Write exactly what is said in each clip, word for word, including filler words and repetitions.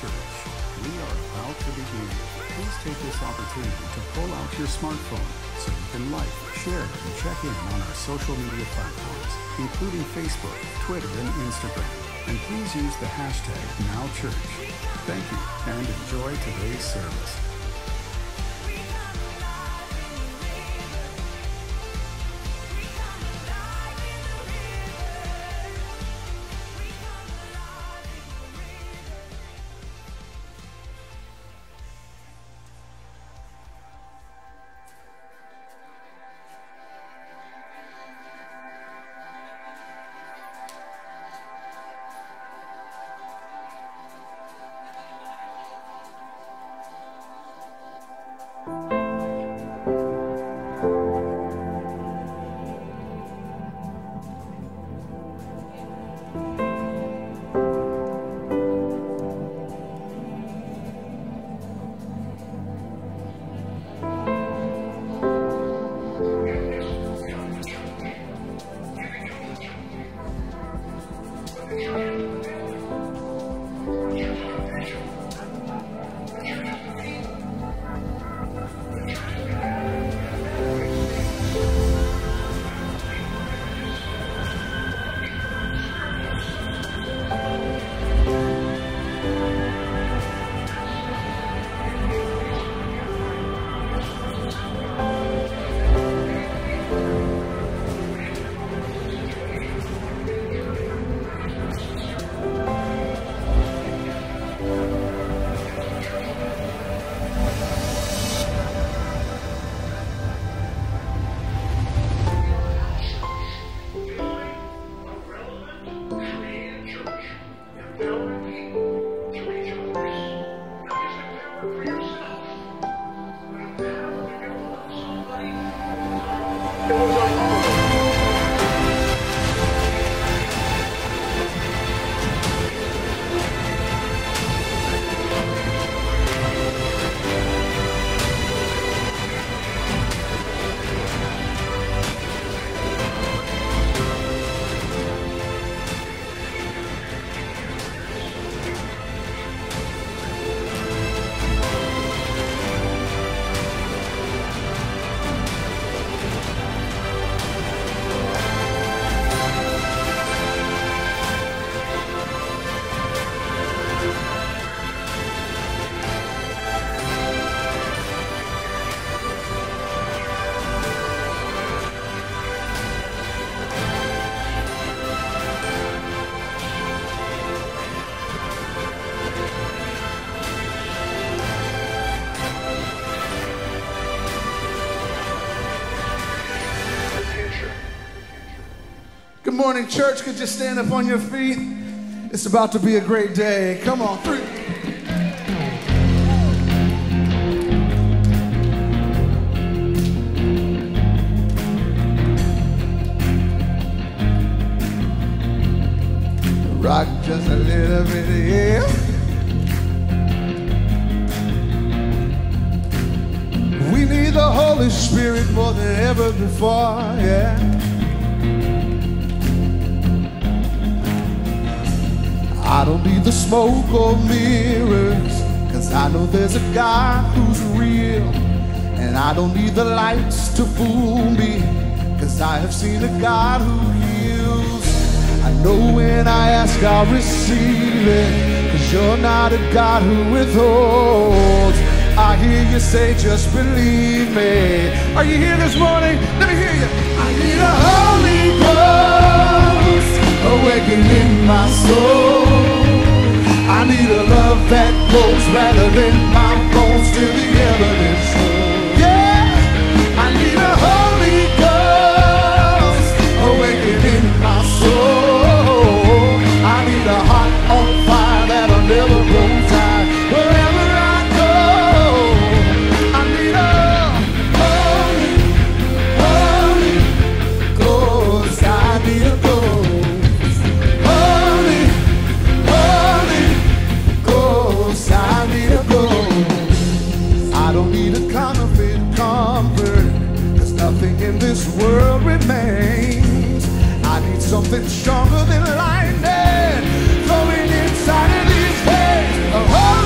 Church. We are about to begin. Please take this opportunity to pull out your smartphone so you can like, share, and check in on our social media platforms, including Facebook, Twitter, and Instagram. And please use the hashtag NowChurch. Thank you, and enjoy today's service. Good morning, church. Could you stand up on your feet? It's about to be a great day. Come on, three. Rock just a little bit, yeah. We need the Holy Spirit more than ever before, yeah. I don't need the smoke or mirrors, cause I know there's a God who's real. And I don't need the lights to fool me, cause I have seen a God who heals. I know when I ask I'll receive it, cause you're not a God who withholds. I hear you say just believe me. Are you here this morning? Let me hear you. I need a Holy Ghost awakening my soul. I need a love that grows rather than my bones till the evidence shows. Yeah, I need a Holy Ghost awakening my soul. I need a heart on fire that'll never grow tired. Wherever I go, I need a Holy, Holy Ghost. I need a Ghost. In this world remains. I need something stronger than lightning flowing inside of these veins. Oh,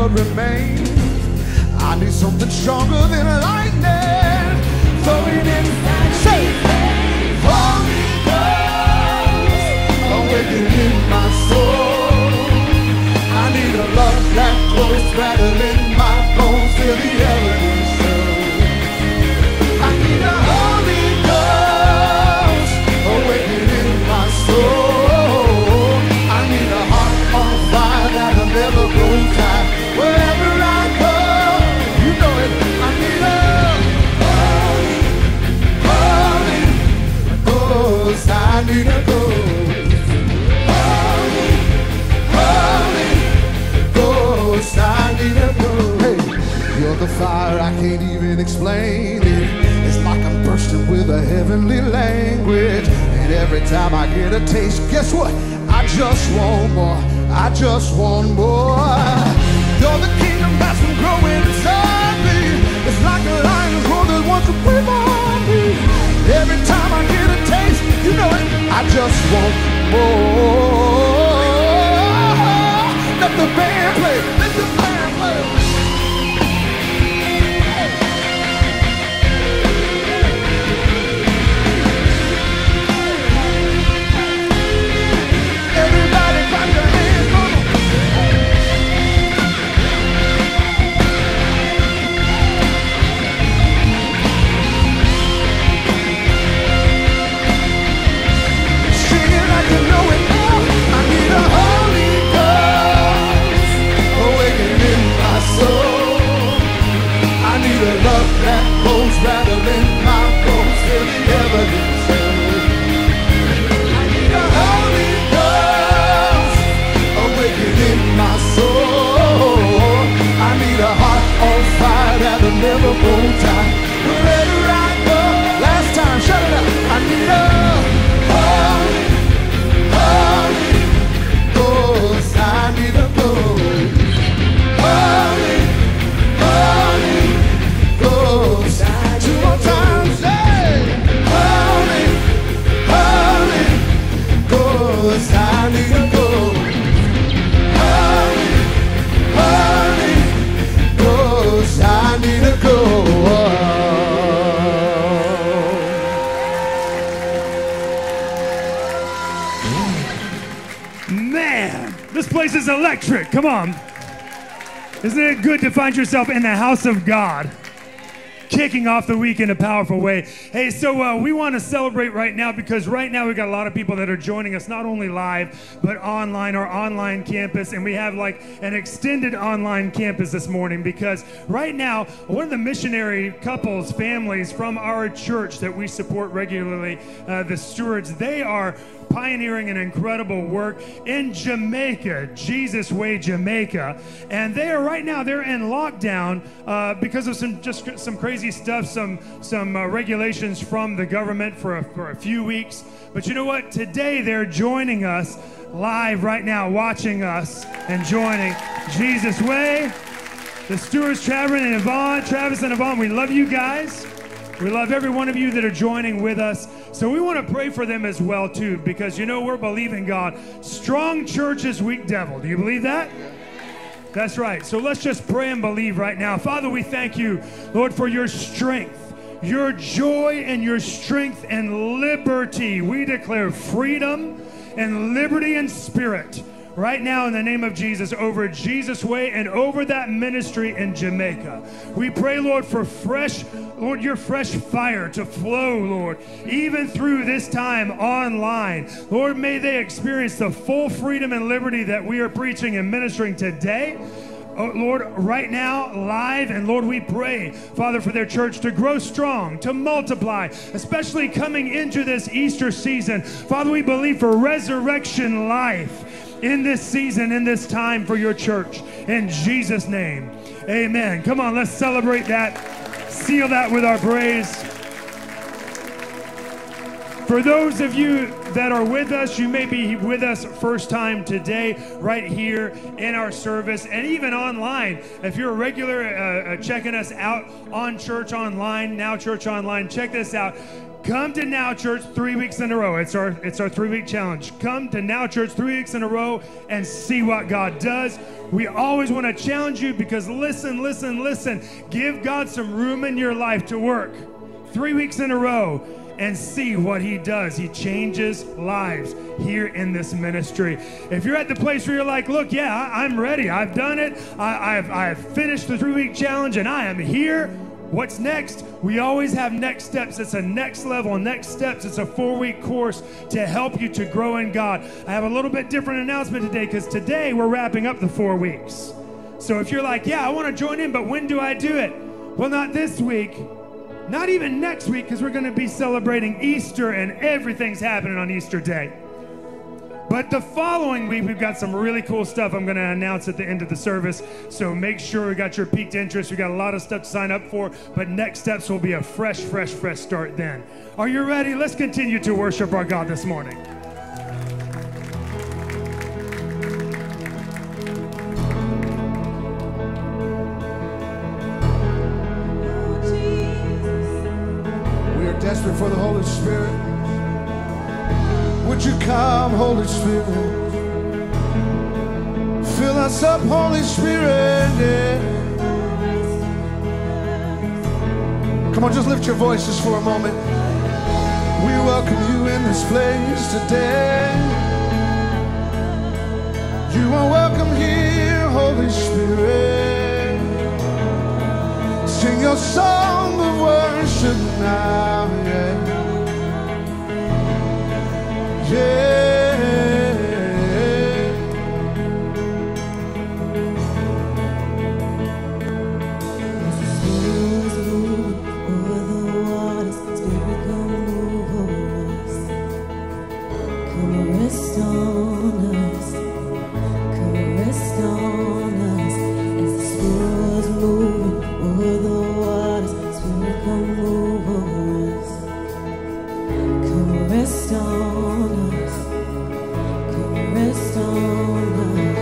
what remains. I need something stronger than lightning. Throwing in say, Holy Ghost, awakening my soul. I need a love that goes rattling my bones till the evidence shows. I need a Holy Ghost, awakening my soul. I need a heart on fire that'll never grow tired. Wherever I go, you know it. I need a Holy, Holy Ghost. I need a ghost. Holy, Holy Ghost. I need a ghost. Hey, you're the fire, I can't even explain it. It's like I'm bursting with a heavenly language. And every time I get a taste, guess what? I just want more. I just want more. You're the kingdom that's been growing inside me. It's like a lion's roar that wants to breathe on me. Every time I get a taste, you know it, I just want more. Let the band play. Let the band play. Everybody clap your hands, come on. Sing it like you know it now. I need a Holy Ghost, awakening my soul. I need a love that goes rattling my bones till the evidence shows. I need a Holy Ghost, awakening my soul. I need a heart on fire that'll never grow tired. Wherever I go, last time, shut it up. I need a Holy, Holy Ghost. I need a ghost. Holy, Holy Ghost. Two more times, say, Holy, Holy Ghost. I need a ghost. Holy, Holy Ghost. I need a ghost. Man, this place is electric. Come on. Isn't it good to find yourself in the house of God? Kicking off the week in a powerful way. Hey, so uh, we want to celebrate right now because right now we've got a lot of people that are joining us not only live, but online, our online campus. And we have like an extended online campus this morning because right now, one of the missionary couples, families from our church that we support regularly, uh, the Stewards, they are pioneering an incredible work in Jamaica, Jesus Way, Jamaica. And they are right now, they're in lockdown uh, because of some just some crazy stuff, some some uh, regulations from the government for a, for a few weeks. But you know what? Today they're joining us live right now, watching us and joining Jesus Way. The Stewards, Travis and Yvonne, Travis and Yvonne, we love you guys. We love every one of you that are joining with us. So we want to pray for them as well, too, because, you know, we're believing God. Strong churches, weak devil. Do you believe that? That's right. So let's just pray and believe right now. Father, we thank you, Lord, for your strength, your joy and your strength and liberty. We declare freedom and liberty and spirit right now in the name of Jesus over Jesus Way and over that ministry in Jamaica. We pray, Lord, for fresh, Lord, your fresh fire to flow, Lord, even through this time online. Lord, may they experience the full freedom and liberty that we are preaching and ministering today. Oh, Lord, right now, live, and Lord, we pray, Father, for their church to grow strong, to multiply, especially coming into this Easter season. Father, we believe for resurrection life in this season, in this time for your church. In Jesus' name, amen. Come on, let's celebrate that. Seal that with our praise. For those of you that are with us, you may be with us first time today, right here in our service, and even online. If you're a regular uh, uh, checking us out on Church Online, Now Church Online, check this out. Come to Now Church three weeks in a row. It's our it's our three-week challenge. Come to Now Church three weeks in a row and see what God does. We always want to challenge you because listen, listen, listen. Give God some room in your life to work. Three weeks in a row. And see what he does. He changes lives here in this ministry. If you're at the place where you're like, look, yeah, I, I'm ready. I've done it. I, I've, I've finished the three-week challenge, and I am here. What's next? We always have next steps. It's a next level. Next steps. It's a four-week course to help you to grow in God. I have a little bit different announcement today because today we're wrapping up the four weeks. So if you're like, yeah, I want to join in, but when do I do it? Well, not this week. Not even next week, because we're going to be celebrating Easter and everything's happening on Easter Day. But the following week, we've got some really cool stuff I'm going to announce at the end of the service. So make sure we got your piqued interest. We got a lot of stuff to sign up for. But next steps will be a fresh, fresh, fresh start then. Are you ready? Let's continue to worship our God this morning. Desperate for the Holy Spirit. Would you come, Holy Spirit? Fill us up, Holy Spirit. Yeah. Come on, just lift your voices for a moment. We welcome you in this place today. You are welcome here, Holy Spirit. Sing your song of worship now, yeah. Yeah. As the Spirit is moving over the waters, Spirit come move over us. Come rest on us. Come rest on us. As the Spirit was moving over the waters, Spirit come move over us. Come rest on us. Come rest on us.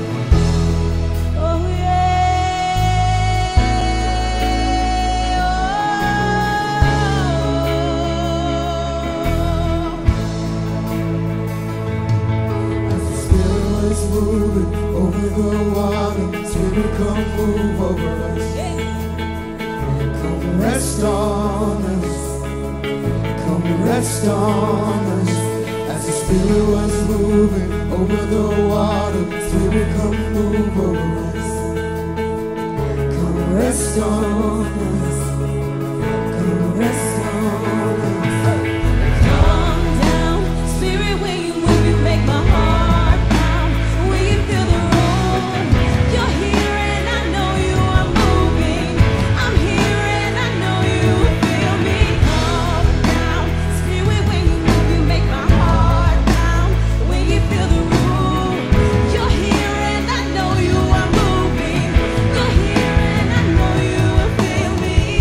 Oh yeah. Oh. As the Spirit was moving over the water, Spirit come move over us. Come rest on us. Come rest on us. As the Spirit was moving over the water, Spirit come move over us. Come rest on us. Come rest on us. Come down, Spirit, when you move, you make my heart pound. When you feel the room, you're here and I know you are moving. I'm here and I know you feel me. Come down, Spirit, when you move, you make my heart pound. When you feel the room, you're here and I know you are moving. You're here and I know you will feel me.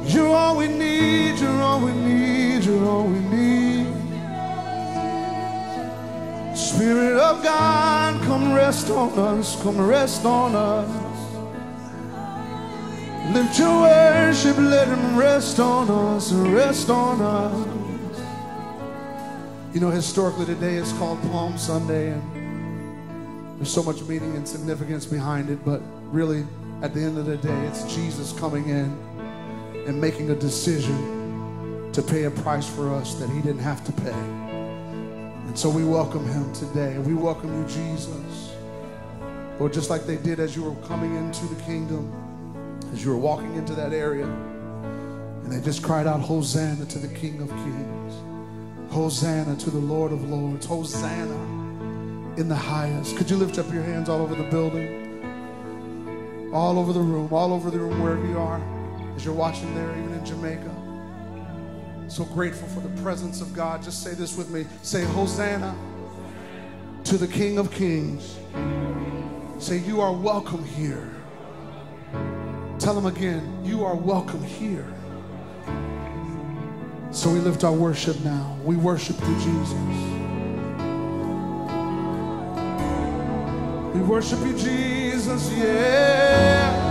You're all we need, you're all we need, you're all we need. Spirit of God, come rest on us, come rest on us. Lift your worship, let him rest on us, rest on us. You know, historically today is called Palm Sunday, and there's so much meaning and significance behind it, but really at the end of the day, it's Jesus coming in and making a decision to pay a price for us that he didn't have to pay. And so we welcome him today. We welcome you, Jesus. Lord, just like they did as you were coming into the kingdom, as you were walking into that area, and they just cried out, Hosanna to the King of Kings. Hosanna to the Lord of Lords. Hosanna in the highest. Could you lift up your hands all over the building? All over the room, all over the room, wherever you are, as you're watching there, even in Jamaica. So grateful for the presence of God. Just say this with me. Say, Hosanna to the King of Kings. Say, you are welcome here. Tell him again, you are welcome here. So we lift our worship now. We worship you, Jesus. We worship you, Jesus, yeah.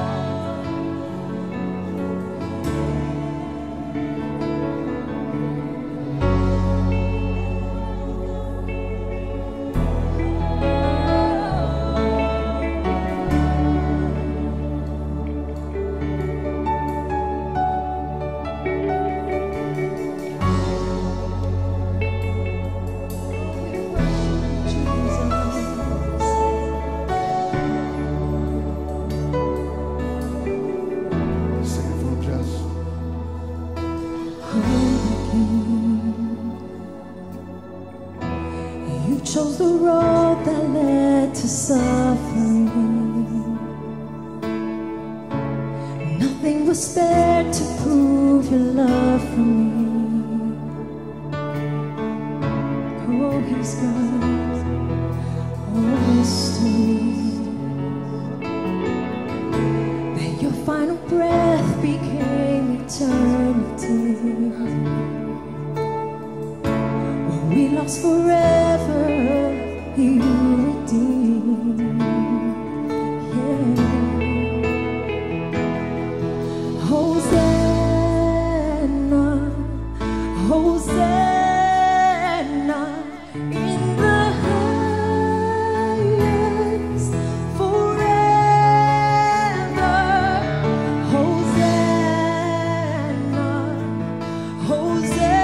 Chose the road that led to suffering. Nothing was spared to prove your love for me. Oh, he's God, oh, history. That your final breath became eternity. When we lost forever, you redeemed, yeah. Hosanna, Hosanna in the highest forever. Hosanna, Hosanna.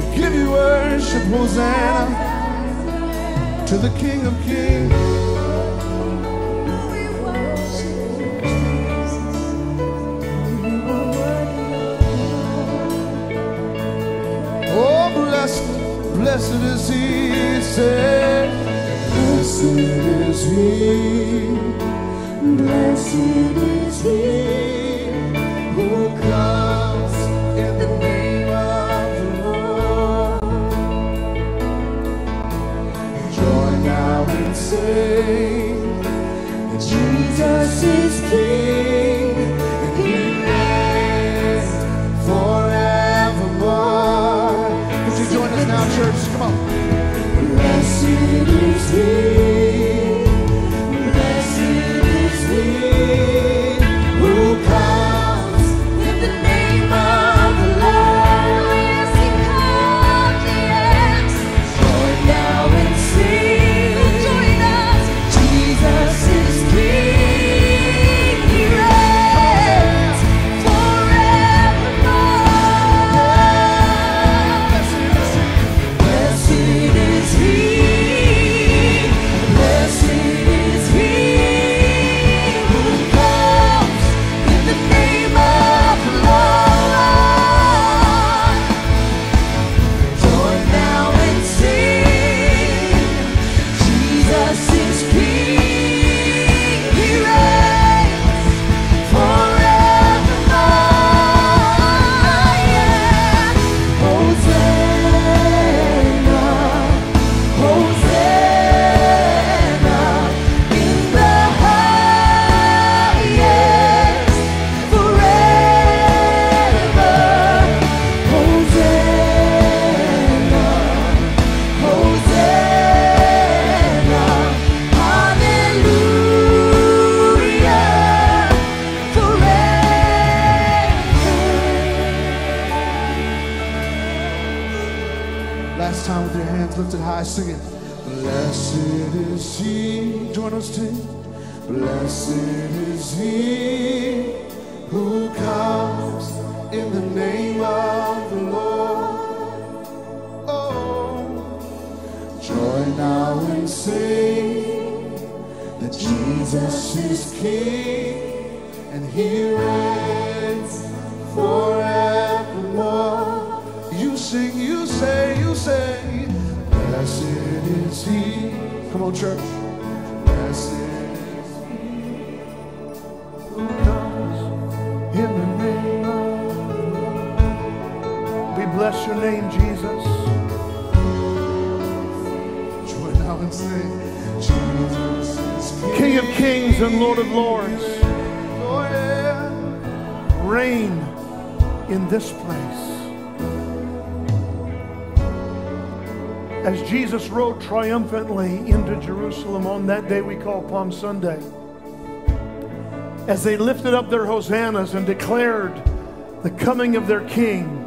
give you worship. Hosanna to the King of Kings. Oh, blessed, blessed is he, say, blessed is he, blessed is he who comes in the name of the Lord. Join now and sing that Jesus is King and he reigns forevermore. Would you join us now, church? Come on. Blessed is he, blessed is he who comes in the name of the Lord. Yes, he comes, yes. Join now and sing. Join us. Jesus is King. He reigns forevermore. Blessed is he. Blessed is he who comes in the name of the Lord. Join now and sing. Jesus is King. He reigns forevermore. Yeah. Hosanna, Hosanna in the highest forever. Hosanna, Hosanna, hallelujah, forever. Last time with your hands lifted high, sing it. Blessed is he. Join us, team. Blessed is he who comes in the name of the Lord. Oh, join now and sing that Jesus is King and he reigns forevermore. You sing, you say, you say, blessed is he. Come on, church. Blessed is he who comes in the name of the Lord. We bless your name, Jesus. Join now and sing, Jesus is King. King of kings and Lord of lords, Oh, yeah. reign in this place. As Jesus rode triumphantly into Jerusalem on that day we call Palm Sunday, as they lifted up their hosannas and declared the coming of their King,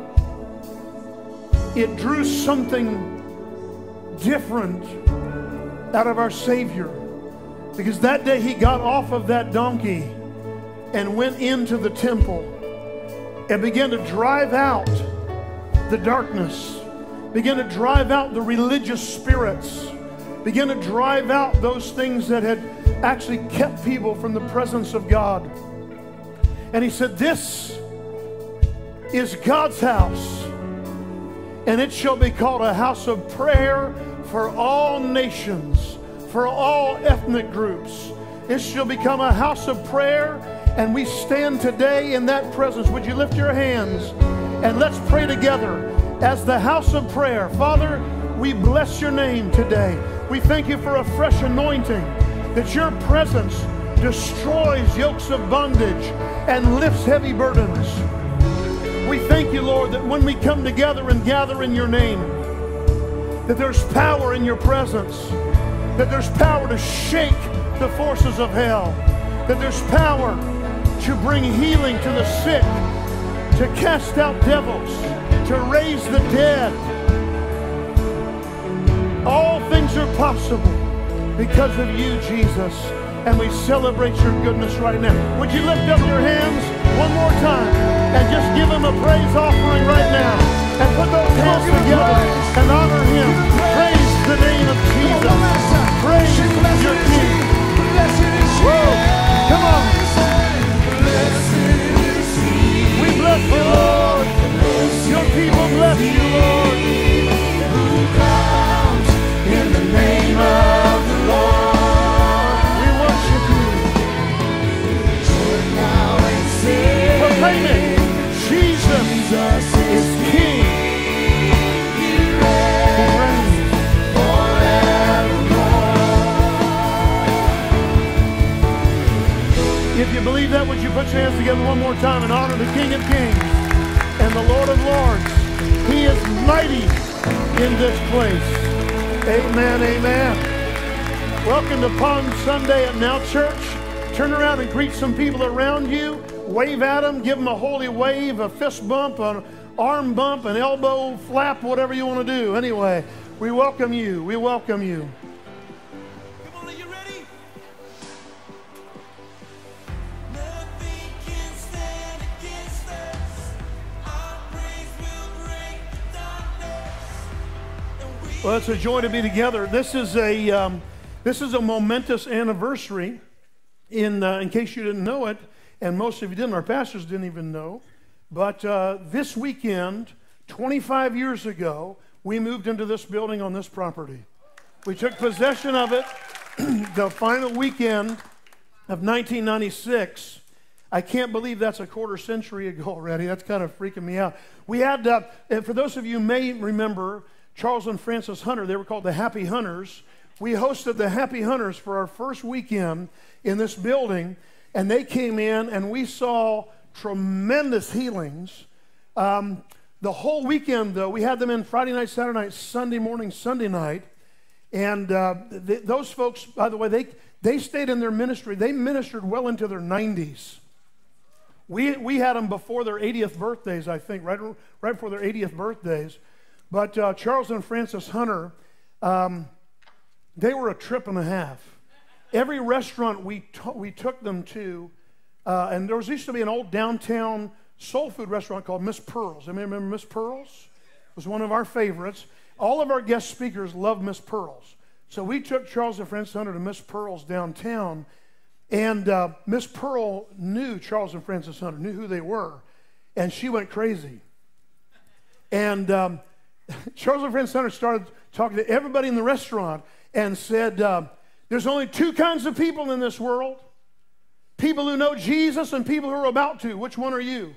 it drew something different out of our Savior. Because that day he got off of that donkey and went into the temple and began to drive out the darkness, began to drive out the religious spirits, began to drive out those things that had actually kept people from the presence of God. And he said, this is God's house, and it shall be called a house of prayer for all nations, for all ethnic groups. It shall become a house of prayer, and we stand today in that presence. Would you lift your hands and let's pray together as the house of prayer. Father, we bless your name today. We thank you for a fresh anointing, that your presence destroys yokes of bondage and lifts heavy burdens. We thank you, Lord, that when we come together and gather in your name, that there's power in your presence, that there's power to shake the forces of hell, that there's power to bring healing to the sick, to cast out devils, to raise the dead. All things are possible because of you, Jesus, and we celebrate your goodness right now. Would you lift up your hands one more time and just give him a praise offering right now and put those hands together? put your hands together one more time and honor the King of Kings and the Lord of Lords. He is mighty in this place. Amen, amen. Welcome to Palm Sunday at Now Church. Turn around and greet some people around you. Wave at them, give them a holy wave, a fist bump, an arm bump, an elbow flap, whatever you want to do. Anyway, we welcome you. We welcome you. Come on, are you ready? Well, it's a joy to be together. This is a um, this is a momentous anniversary. In uh, in case you didn't know it, and most of you didn't, our pastors didn't even know. But uh, this weekend, twenty-five years ago, we moved into this building on this property. We took possession of it the final weekend of nineteen ninety-six. I can't believe that's a quarter century ago already. That's kind of freaking me out. We had, uh, and for those of you who may remember, Charles and Frances Hunter, they were called the Happy Hunters. We hosted the Happy Hunters for our first weekend in this building, and they came in and we saw tremendous healings. Um, the whole weekend, though, we had them in Friday night, Saturday night, Sunday morning, Sunday night, and uh, th those folks, by the way, they, they stayed in their ministry. They ministered well into their nineties. We, we had them before their eightieth birthdays, I think, right, right before their eightieth birthdays. But uh, Charles and Frances Hunter, um, they were a trip and a half. Every restaurant we, we took them to, uh, and there was used to be an old downtown soul food restaurant called Miss Pearl's. Anybody remember Miss Pearl's? It was one of our favorites. All of our guest speakers loved Miss Pearl's. So we took Charles and Frances Hunter to Miss Pearl's downtown, and uh, Miss Pearl knew Charles and Frances Hunter, knew who they were, and she went crazy. And um, Charles and Frances Hunter started talking to everybody in the restaurant and said, uh, there's only two kinds of people in this world. People who know Jesus and people who are about to. Which one are you?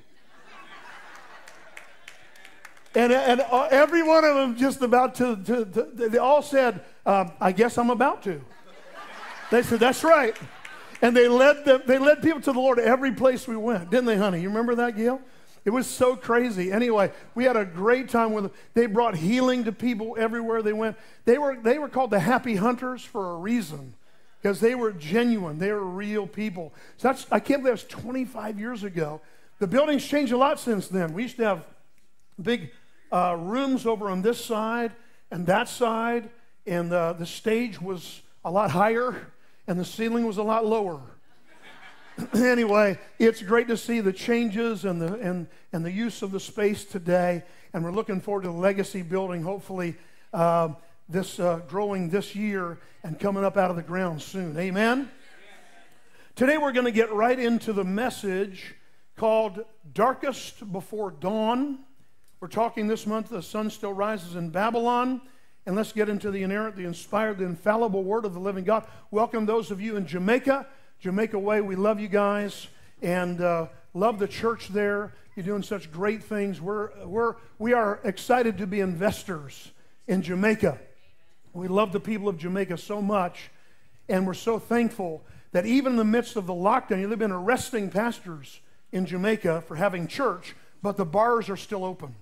And, and every one of them just about to, to, to they all said, uh, I guess I'm about to. They said, that's right. And they led, them, they led people to the Lord every place we went. Didn't they, honey? You remember that, Gail? It was so crazy. Anyway, we had a great time with them. They brought healing to people everywhere they went. They were, they were called the Happy Hunters for a reason, because they were genuine. They were real people. So that's, I can't believe that was twenty-five years ago. The building's changed a lot since then. We used to have big uh, rooms over on this side and that side, and uh, the stage was a lot higher, and the ceiling was a lot lower. Anyway, it's great to see the changes and the, and, and the use of the space today, and we're looking forward to the legacy building, hopefully uh, this uh, growing this year and coming up out of the ground soon. Amen? Today we're going to get right into the message called Darkest Before Dawn. We're talking this month, The Sun Still Rises in Babylon. And let's get into the inerrant, the inspired, the infallible word of the living God. Welcome those of you in Jamaica. Jamaica Way, we love you guys and uh, love the church there. You're doing such great things. We're, we're, we are excited to be investors in Jamaica. We love the people of Jamaica so much, and we're so thankful that even in the midst of the lockdown, they've been arresting pastors in Jamaica for having church, but the bars are still open.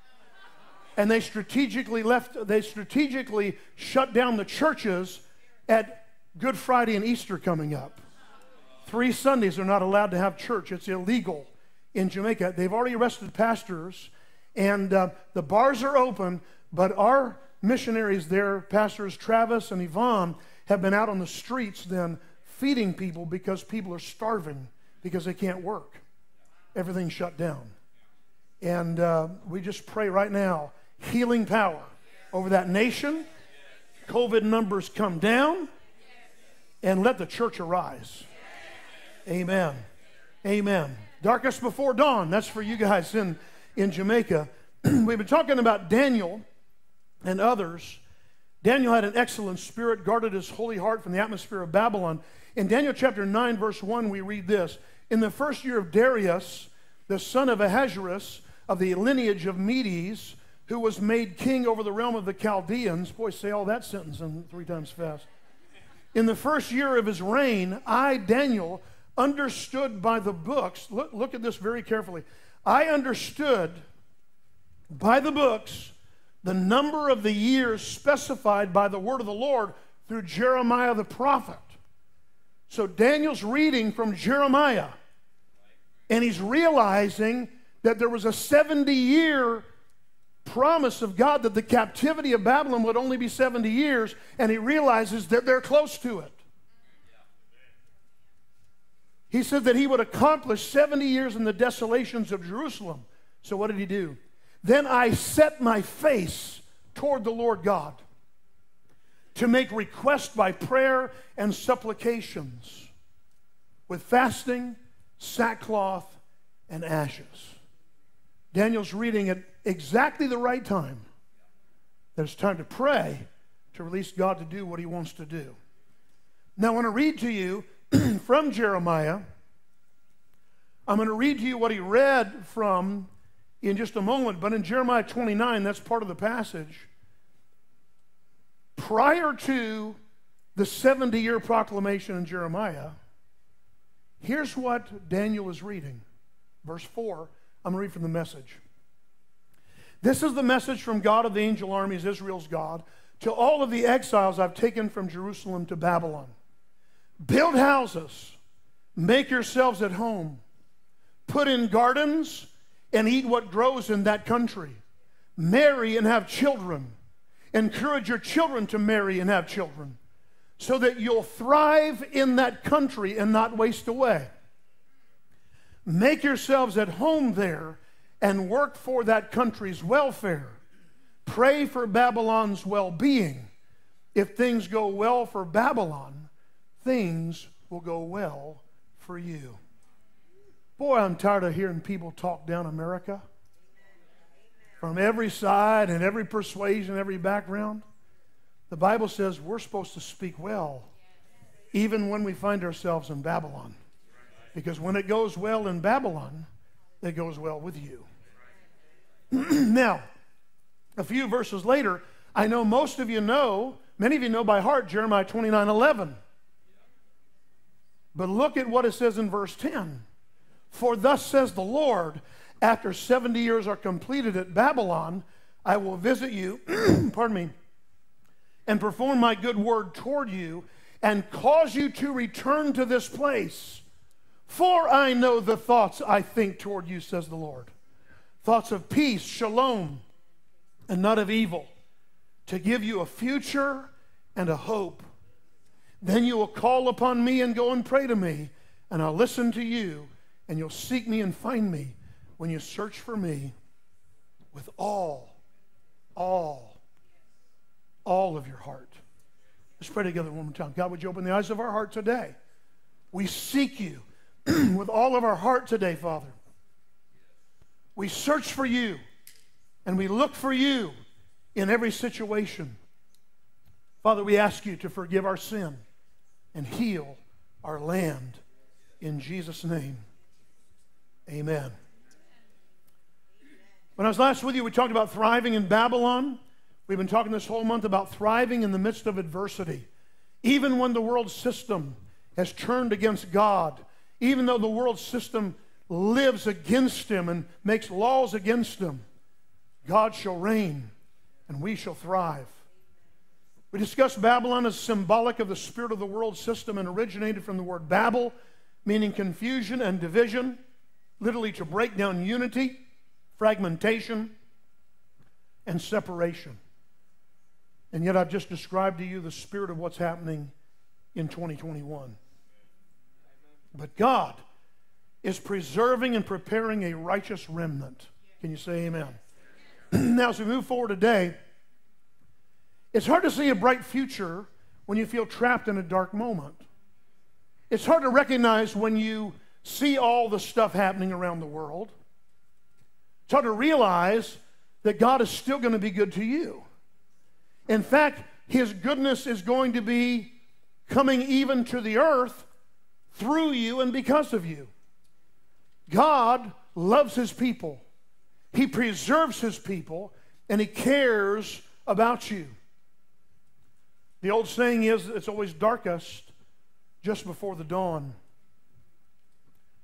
And they strategically left, they strategically shut down the churches at Good Friday and Easter coming up. Three Sundays they're not allowed to have church. It's illegal in Jamaica. They've already arrested pastors, and uh, the bars are open, but our missionaries there, Pastors Travis and Yvonne, have been out on the streets then feeding people because people are starving because they can't work. Everything's shut down. And uh, we just pray right now, healing power over that nation. COVID numbers come down, and let the church arise. Amen. Amen. Darkest before dawn. That's for you guys in, in Jamaica. We've been talking about Daniel and others. Daniel had an excellent spirit, guarded his holy heart from the atmosphere of Babylon. In Daniel chapter nine, verse one, we read this. In the first year of Darius, the son of Ahasuerus, of the lineage of Medes, who was made king over the realm of the Chaldeans. Boy, say all that sentence in three times fast. In the first year of his reign, I, Daniel, understood by the books, look, look at this very carefully. I understood by the books the number of the years specified by the word of the Lord through Jeremiah the prophet. So Daniel's reading from Jeremiah, and he's realizing that there was a seventy-year promise of God that the captivity of Babylon would only be seventy years, and he realizes that they're close to it. He said that he would accomplish seventy years in the desolations of Jerusalem. So what did he do? Then I set my face toward the Lord God to make request by prayer and supplications with fasting, sackcloth, and ashes. Daniel's reading at exactly the right time. There's time to pray to release God to do what he wants to do. Now I want to read to you from Jeremiah. I'm going to read to you what he read from in just a moment, but in Jeremiah twenty-nine, that's part of the passage. Prior to the seventy-year proclamation in Jeremiah, here's what Daniel is reading. Verse four, I'm going to read from the Message. This is the message from God of the angel armies, Israel's God, to all of the exiles I've taken from Jerusalem to Babylon. Build houses, make yourselves at home, put in gardens, and eat what grows in that country. Marry and have children. Encourage your children to marry and have children, so that you'll thrive in that country and not waste away. Make yourselves at home there and work for that country's welfare. Pray for Babylon's well-being. If things go well for Babylon, things will go well for you. Boy, I'm tired of hearing people talk down America from every side and every persuasion, every background. The Bible says we're supposed to speak well even when we find ourselves in Babylon. Because when it goes well in Babylon, it goes well with you. Now, a few verses later, I know most of you know, many of you know by heart, Jeremiah twenty-nine eleven. But look at what it says in verse ten. For thus says the Lord, after seventy years are completed at Babylon, I will visit you, pardon me, and perform my good word toward you, and cause you to return to this place. For I know the thoughts I think toward you, says the Lord. Thoughts of peace, shalom, and not of evil, to give you a future and a hope. Then you will call upon me and go and pray to me, and I'll listen to you, and you'll seek me and find me when you search for me with all, all, all of your heart. Let's pray together one more time. God, would you open the eyes of our heart today? We seek you with all of our heart today, Father. We search for you, and we look for you in every situation. Father, we ask you to forgive our sin and heal our land. In Jesus' name, amen. When I was last with you, we talked about thriving in Babylon. We've been talking this whole month about thriving in the midst of adversity. Even when the world system has turned against God, even though the world system lives against him and makes laws against him, God shall reign and we shall thrive. We discussed Babylon as symbolic of the spirit of the world system and originated from the word Babel, meaning confusion and division, literally to break down unity, fragmentation, and separation. And yet I've just described to you the spirit of what's happening in twenty twenty-one. But God is preserving and preparing a righteous remnant. Can you say amen? Now, as we move forward today, it's hard to see a bright future when you feel trapped in a dark moment. It's hard to recognize when you see all the stuff happening around the world. It's hard to realize that God is still going to be good to you. In fact, his goodness is going to be coming even to the earth through you and because of you. God loves his people. He preserves his people, and he cares about you. The old saying is, it's always darkest just before the dawn.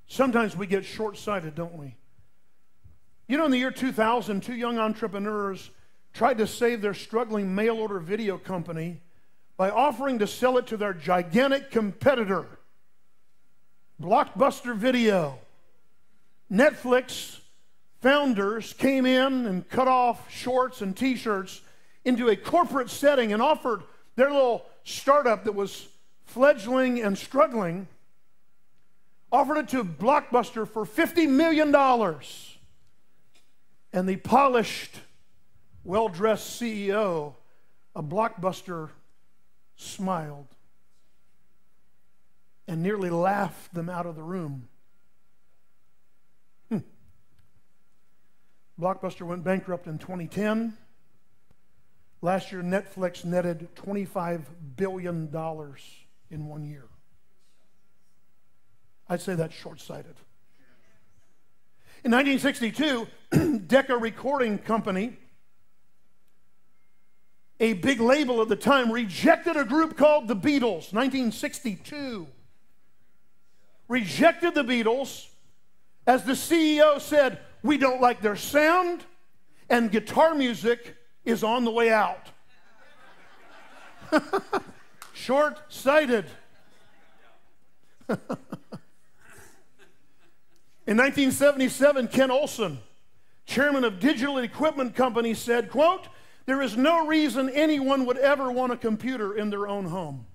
Sometimes we get short-sighted, don't we? You know, in the year two thousand, two young entrepreneurs tried to save their struggling mail-order video company by offering to sell it to their gigantic competitor, Blockbuster Video. Netflix founders came in and cut off shorts and t-shirts into a corporate setting and offered their little startup that was fledgling and struggling, offered it to Blockbuster for fifty million dollars. And the polished, well-dressed C E O of Blockbuster smiled and nearly laughed them out of the room. Hmm. Blockbuster went bankrupt in twenty ten. Last year, Netflix netted twenty-five billion dollars in one year. I'd say that's short-sighted. In nineteen sixty-two, Decca Recording Company, a big label at the time, rejected a group called the Beatles. nineteen sixty-two. Rejected the Beatles as the C E O said, we don't like their sound and guitar music is on the way out. Short-sighted. In nineteen seventy-seven, Ken Olsen, chairman of Digital Equipment Company, said, quote, there is no reason anyone would ever want a computer in their own home.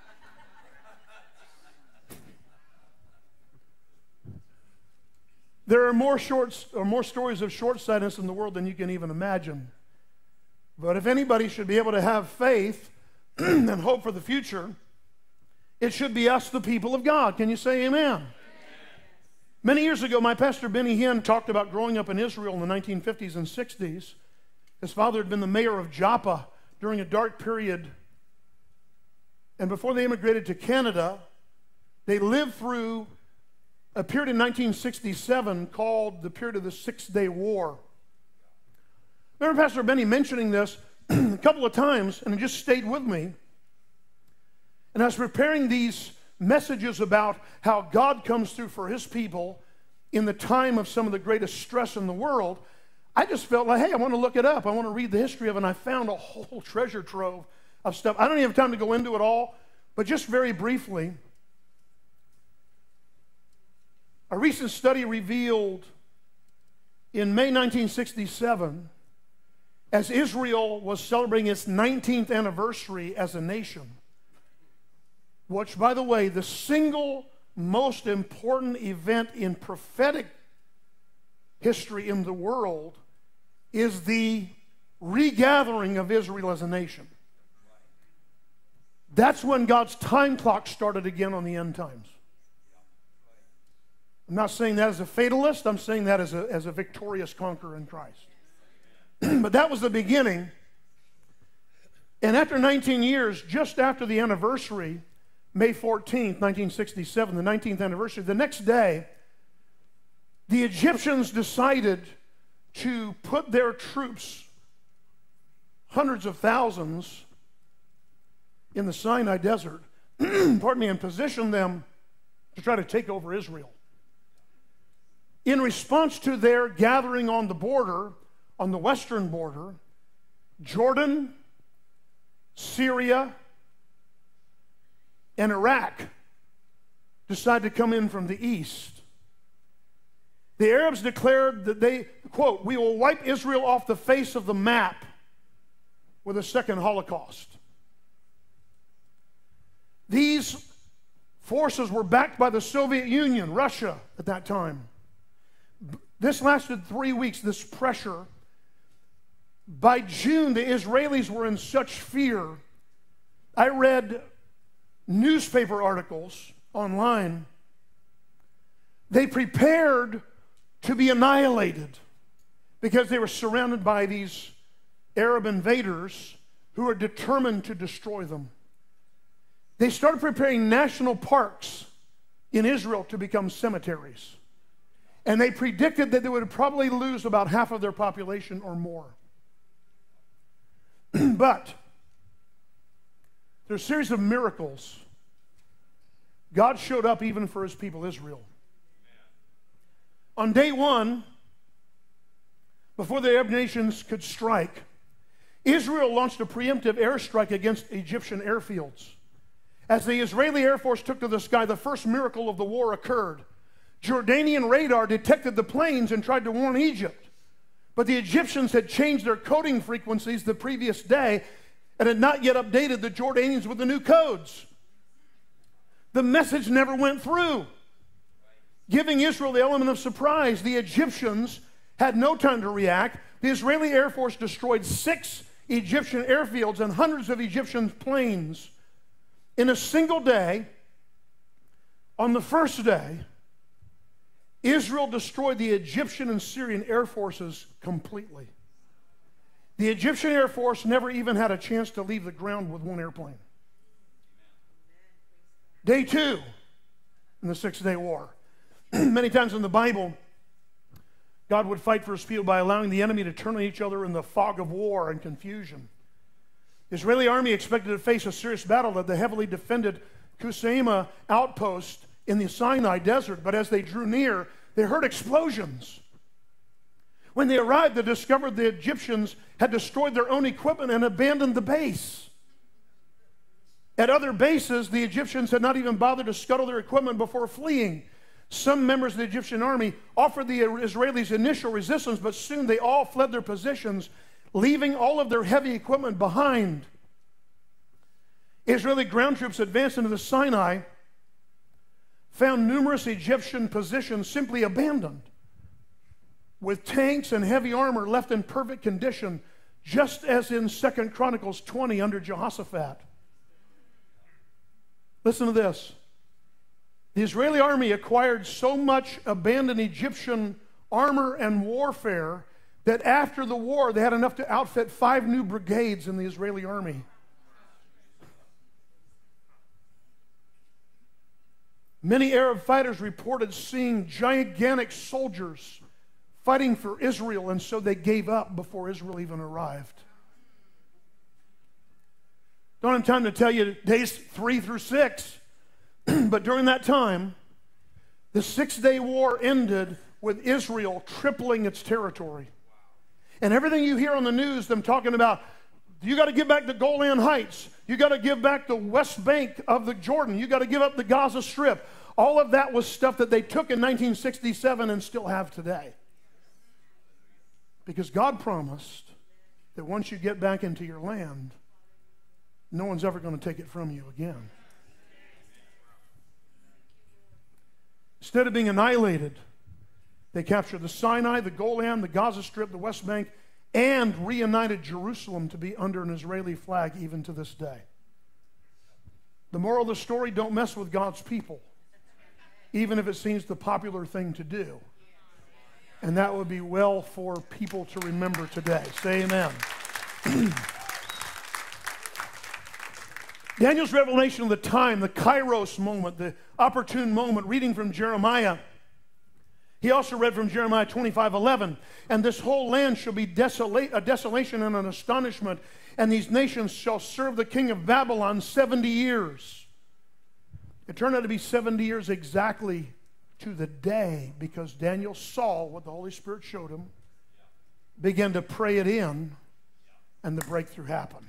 There are more shorts or more stories of short-sightedness in the world than you can even imagine. But if anybody should be able to have faith and hope for the future, it should be us, the people of God. Can you say amen? Amen. Many years ago, my pastor Benny Hinn talked about growing up in Israel in the nineteen fifties and sixties. His father had been the mayor of Joppa during a dark period. And before they immigrated to Canada, they lived through a period in nineteen sixty-seven called the period of the Six-Day War. I remember Pastor Benny mentioning this a couple of times, and it just stayed with me. And I was preparing these messages about how God comes through for his people in the time of some of the greatest stress in the world. I just felt like, hey, I want to look it up. I want to read the history of it, and I found a whole treasure trove of stuff. I don't even have time to go into it all, but just very briefly, a recent study revealed in May nineteen sixty-seven, as Israel was celebrating its nineteenth anniversary as a nation, which, by the way, the single most important event in prophetic history in the world is the regathering of Israel as a nation. That's when God's time clock started again on the end times. I'm not saying that as a fatalist. I'm saying that as a, as a victorious conqueror in Christ. But that was the beginning. And after nineteen years, just after the anniversary, May fourteenth, nineteen sixty-seven, the nineteenth anniversary, the next day, the Egyptians decided to put their troops, hundreds of thousands, in the Sinai Desert, pardon me, and position them to try to take over Israel. In response to their gathering on the border, on the western border, Jordan, Syria, and Iraq decided to come in from the east. The Arabs declared that they, quote, we will wipe Israel off the face of the map with a second Holocaust. These forces were backed by the Soviet Union, Russia at that time. This lasted three weeks, this pressure. By June, the Israelis were in such fear. I read newspaper articles online. They prepared to be annihilated because they were surrounded by these Arab invaders who were determined to destroy them. They started preparing national parks in Israel to become cemeteries. And they predicted that they would probably lose about half of their population or more. But there's a series of miracles. God showed up even for his people Israel. On day one, before the Arab nations could strike, Israel launched a preemptive airstrike against Egyptian airfields. As the Israeli Air Force took to the sky, the first miracle of the war occurred. Jordanian radar detected the planes and tried to warn Egypt. But the Egyptians had changed their coding frequencies the previous day and had not yet updated the Jordanians with the new codes. The message never went through, giving Israel the element of surprise. The Egyptians had no time to react. The Israeli Air Force destroyed six Egyptian airfields and hundreds of Egyptian planes in a single day. On the first day, Israel destroyed the Egyptian and Syrian air forces completely. The Egyptian Air Force never even had a chance to leave the ground with one airplane. Day two in the Six-Day War. Many times in the Bible, God would fight for his people by allowing the enemy to turn on each other in the fog of war and confusion. The Israeli army expected to face a serious battle at the heavily defended Kusaima outpost in the Sinai desert, but as they drew near, they heard explosions. When they arrived, they discovered the Egyptians had destroyed their own equipment and abandoned the base. At other bases, the Egyptians had not even bothered to scuttle their equipment before fleeing. Some members of the Egyptian army offered the Israelis initial resistance, but soon they all fled their positions, leaving all of their heavy equipment behind. Israeli ground troops advanced into the Sinai, found numerous Egyptian positions simply abandoned, with tanks and heavy armor left in perfect condition, just as in Second Chronicles twenty under Jehoshaphat. Listen to this. The Israeli army acquired so much abandoned Egyptian armor and warfare that after the war they had enough to outfit five new brigades in the Israeli army. Many Arab fighters reported seeing gigantic soldiers fighting for Israel, and so they gave up before Israel even arrived. Don't have time to tell you days three through six, but during that time, the Six-Day War ended with Israel tripling its territory. And everything you hear on the news, them talking about, you got to give back the Golan Heights, you got to give back the West Bank of the Jordan, you got to give up the Gaza Strip. All of that was stuff that they took in nineteen sixty-seven and still have today. Because God promised that once you get back into your land, no one's ever going to take it from you again. Instead of being annihilated, they captured the Sinai, the Golan, the Gaza Strip, the West Bank, and reunited Jerusalem to be under an Israeli flag even to this day. The moral of the story, don't mess with God's people, even if it seems the popular thing to do. And that would be well for people to remember today. Say amen. Daniel's revelation of the time, the kairos moment, the opportune moment, reading from Jeremiah. He also read from Jeremiah twenty-five eleven. And this whole land shall be desolate, a desolation and an astonishment, and these nations shall serve the king of Babylon seventy years. It turned out to be seventy years exactly to the day, because Daniel saw what the Holy Spirit showed him, began to pray it in, and the breakthrough happened.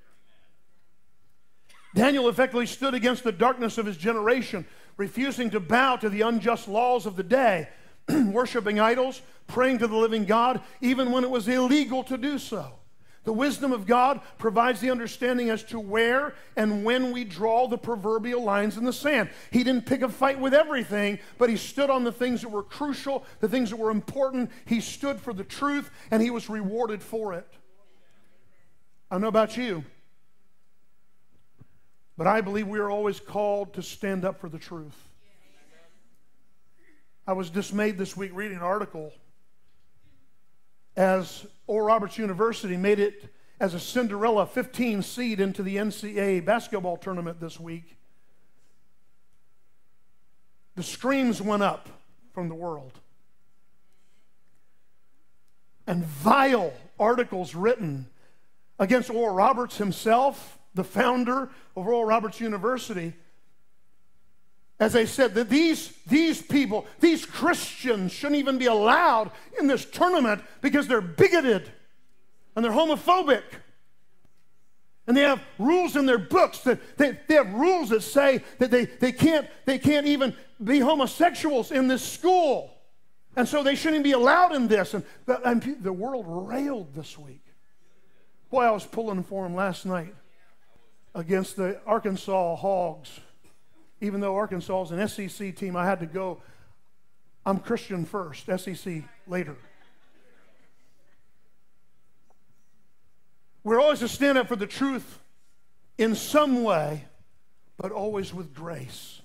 Daniel effectively stood against the darkness of his generation, refusing to bow to the unjust laws of the day, worshiping idols, praying to the living God, even when it was illegal to do so. The wisdom of God provides the understanding as to where and when we draw the proverbial lines in the sand. He didn't pick a fight with everything, but he stood on the things that were crucial, the things that were important. He stood for the truth, and he was rewarded for it. I don't know about you, but I believe we are always called to stand up for the truth. I was dismayed this week reading an article as Oral Roberts University made it as a Cinderella fifteen seed into the N C double A basketball tournament this week. The screams went up from the world. And vile articles written against Oral Roberts himself, the founder of Oral Roberts University. as they said, that these, these people, these Christians shouldn't even be allowed in this tournament because they're bigoted and they're homophobic. And they have rules in their books that they, they have rules that say that they, they, can't, they can't even be homosexuals in this school. And so they shouldn't be allowed in this. And, and the world railed this week. Boy, I was pulling for them last night against the Arkansas Hogs. Even though Arkansas is an S E C team, I had to go. I'm Christian first, S E C later. We're always to stand up for the truth in some way, but always with grace.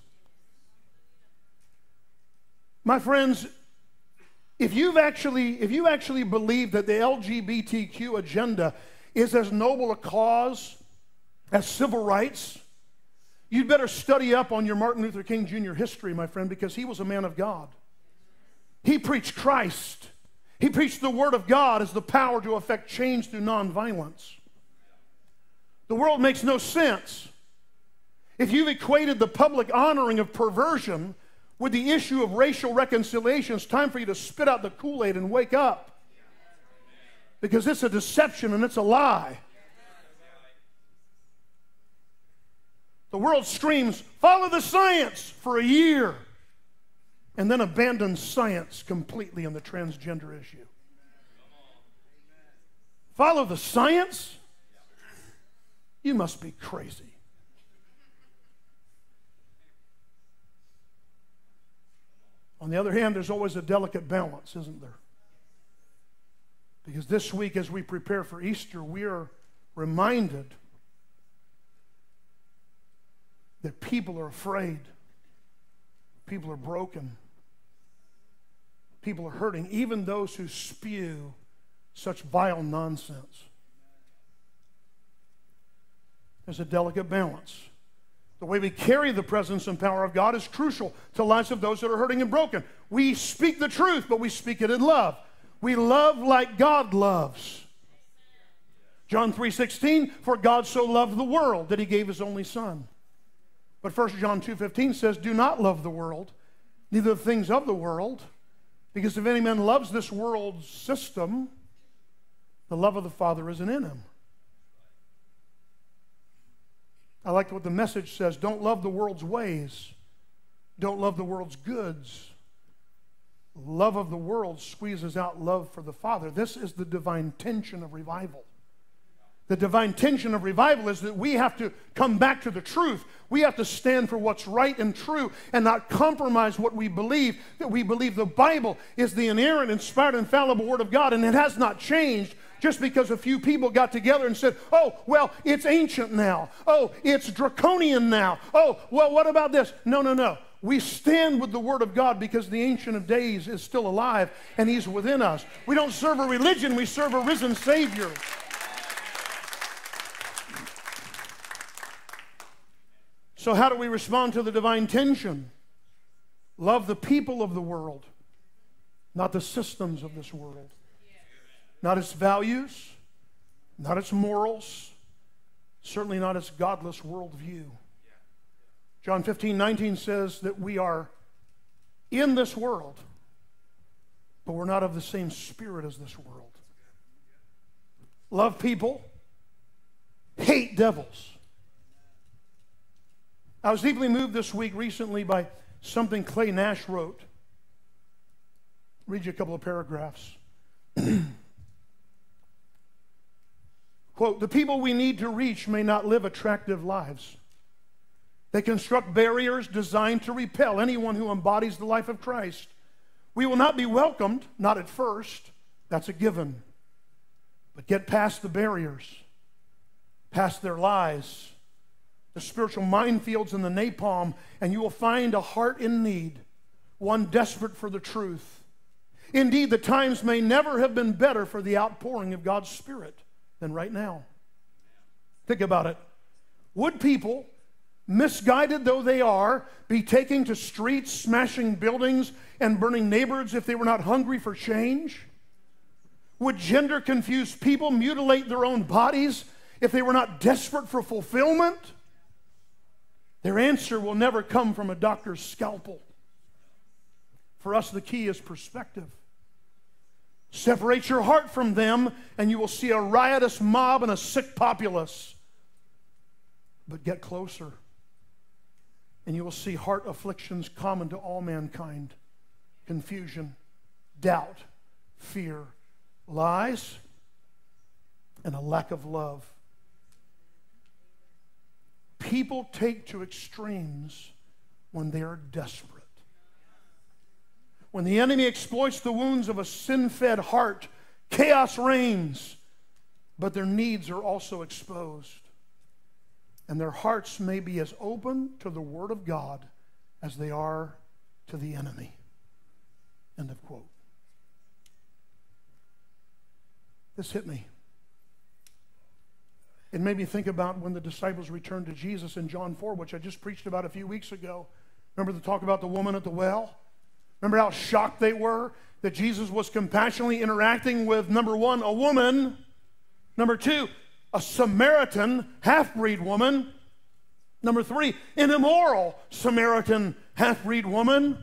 My friends, if you've actually, if you actually believe that the L G B T Q agenda is as noble a cause as civil rights, you'd better study up on your Martin Luther King Junior history, my friend, because he was a man of God. He preached Christ. He preached the Word of God as the power to effect change through nonviolence. The world makes no sense if you've equated the public honoring of perversion with the issue of racial reconciliation. It's time for you to spit out the Kool-Aid and wake up, because it's a deception and it's a lie. The world screams, follow the science, for a year, and then abandons science completely on the transgender issue. Follow the science? You must be crazy. On the other hand, there's always a delicate balance, isn't there? Because this week, as we prepare for Easter, we are reminded that people are afraid. People are broken. People are hurting, even those who spew such vile nonsense. There's a delicate balance. The way we carry the presence and power of God is crucial to the lives of those that are hurting and broken. We speak the truth, but we speak it in love. We love like God loves. John three sixteen, for God so loved the world that he gave his only Son. But First John two fifteen says, do not love the world, neither the things of the world, because if any man loves this world's system, the love of the Father isn't in him. I like what the Message says. Don't love the world's ways. Don't love the world's goods. Love of the world squeezes out love for the Father. This is the divine tension of revival. The divine tension of revival is that we have to come back to the truth. We have to stand for what's right and true and not compromise what we believe, that we believe the Bible is the inerrant, inspired, infallible Word of God, and it has not changed just because a few people got together and said, oh, well, it's ancient now. Oh, it's draconian now. Oh, well, what about this? No, no, no. We stand with the Word of God because the Ancient of Days is still alive and He's within us. We don't serve a religion, we serve a risen Savior. So how do we respond to the divine tension? Love the people of the world, not the systems of this world. Not its values, not its morals, certainly not its godless worldview. John fifteen nineteen says that we are in this world, but we're not of the same spirit as this world. Love people, hate devils. I was deeply moved this week recently by something Clay Nash wrote. I'll read you a couple of paragraphs. Quote, the people we need to reach may not live attractive lives. They construct barriers designed to repel anyone who embodies the life of Christ. We will not be welcomed, not at first. That's a given. But get past the barriers, past their lies, the spiritual minefields and the napalm, and you will find a heart in need, one desperate for the truth. Indeed, the times may never have been better for the outpouring of God's Spirit than right now. Think about it. Would people, misguided though they are, be taking to streets, smashing buildings, and burning neighborhoods if they were not hungry for change? Would gender-confused people mutilate their own bodies if they were not desperate for fulfillment? Their answer will never come from a doctor's scalpel. For us, the key is perspective. Separate your heart from them, and you will see a riotous mob and a sick populace. But get closer, and you will see heart afflictions common to all mankind. Confusion, doubt, fear, lies, and a lack of love. People take to extremes when they are desperate. When the enemy exploits the wounds of a sin-fed heart, chaos reigns, but their needs are also exposed. And their hearts may be as open to the Word of God as they are to the enemy. End of quote. This hit me. It made me think about when the disciples returned to Jesus in John four, which I just preached about a few weeks ago. Remember the talk about the woman at the well? Remember how shocked they were that Jesus was compassionately interacting with, number one, a woman, number two, a Samaritan half-breed woman, number three, an immoral Samaritan half-breed woman.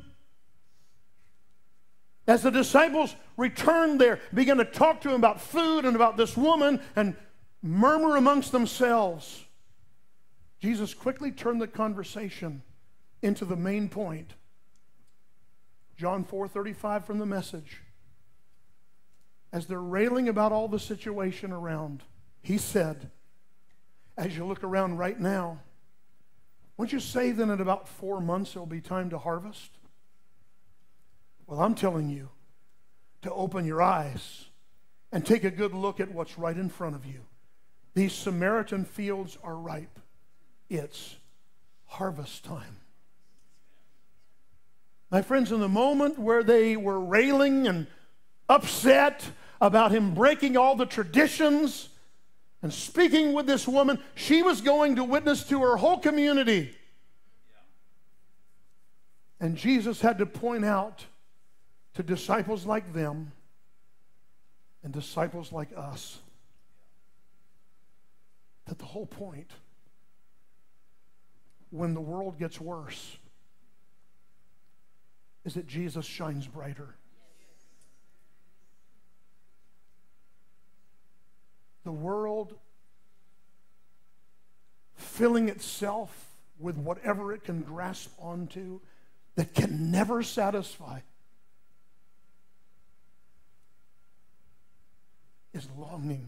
As the disciples returned there, began to talk to him about food and about this woman and murmur amongst themselves, Jesus quickly turned the conversation into the main point. John four thirty-five from the Message. As they're railing about all the situation around, he said, as you look around right now, won't you say that in about four months it'll be time to harvest? Well, I'm telling you to open your eyes and take a good look at what's right in front of you. These Samaritan fields are ripe. It's harvest time. My friends, in the moment where they were railing and upset about him breaking all the traditions and speaking with this woman, she was going to witness to her whole community. And Jesus had to point out to disciples like them and disciples like us that the whole point, when the world gets worse, is that Jesus shines brighter. The world filling itself with whatever it can grasp onto that can never satisfy is longing